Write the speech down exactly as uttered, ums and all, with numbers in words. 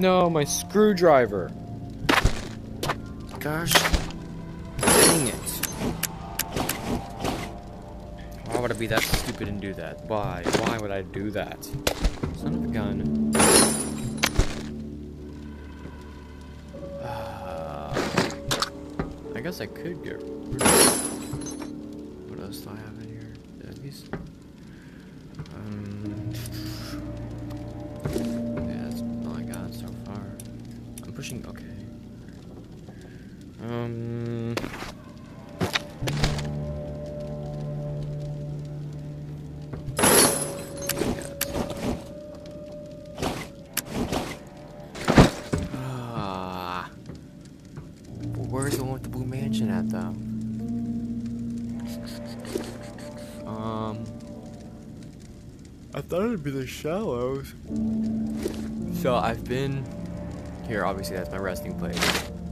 No, my screwdriver. Gosh. Dang it. Why would I be that stupid and do that? Why? Why would I do that? Son of a gun. Uh, I guess I could get rid of... What else do I have in here? At least... Um... Yeah, that's all I got so far. I'm pushing... Okay. Um... Ah. Where's the one with the blue mansion at, though? Um... I thought it'd be the Shallows. So I've been... Here, obviously that's my resting place.